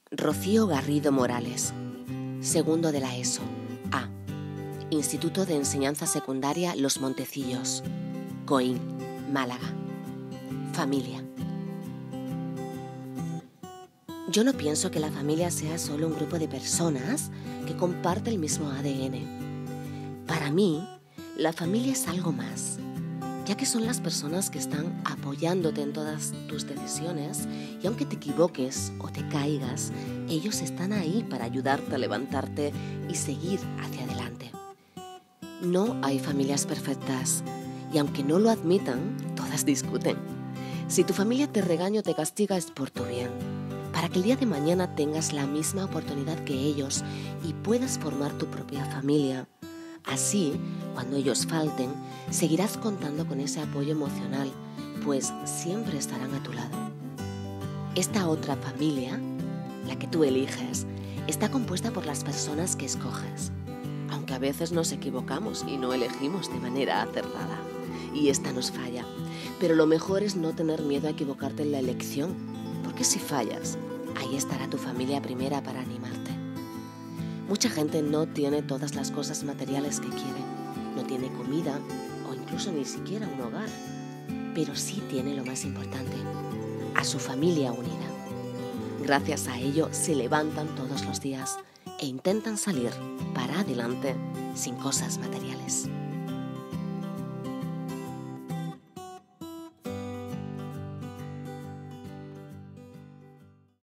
Rocío Garrido Morales, segundo de la ESO, A. Instituto de Enseñanza Secundaria Los Montecillos, Coín, Málaga. Familia. Yo no pienso que la familia sea solo un grupo de personas que comparte el mismo ADN. Para mí, la familia es algo más, ya que son las personas que están apoyándote en todas tus decisiones y aunque te equivoques o te caigas, ellos están ahí para ayudarte a levantarte y seguir hacia adelante. No hay familias perfectas y aunque no lo admitan, todas discuten. Si tu familia te regaña o te castiga es por tu bien, para que el día de mañana tengas la misma oportunidad que ellos y puedas formar tu propia familia. Así, cuando ellos falten, seguirás contando con ese apoyo emocional, pues siempre estarán a tu lado. Esta otra familia, la que tú eliges, está compuesta por las personas que escoges. Aunque a veces nos equivocamos y no elegimos de manera acertada, y esta nos falla. Pero lo mejor es no tener miedo a equivocarte en la elección, porque si fallas, ahí estará tu familia primera para animarte. Mucha gente no tiene todas las cosas materiales que quiere, no tiene comida o incluso ni siquiera un hogar, pero sí tiene lo más importante, a su familia unida. Gracias a ello se levantan todos los días e intentan salir para adelante sin cosas materiales.